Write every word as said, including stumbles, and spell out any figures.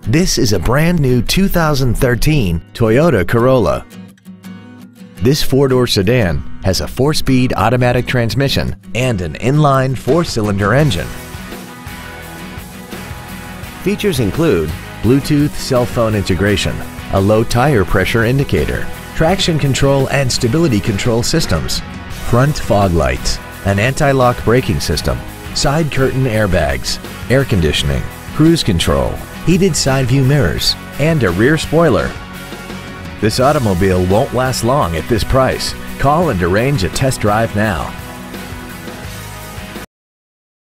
This is a brand new two thousand thirteen Toyota Corolla. This four-door sedan has a four-speed automatic transmission and an inline four-cylinder engine. Features include Bluetooth cell phone integration, a low tire pressure indicator, traction control and stability control systems, front fog lights, an anti-lock braking system, side curtain airbags, air conditioning, cruise control, heated side view mirrors, and a rear spoiler. This automobile won't last long at this price. Call and arrange a test drive now.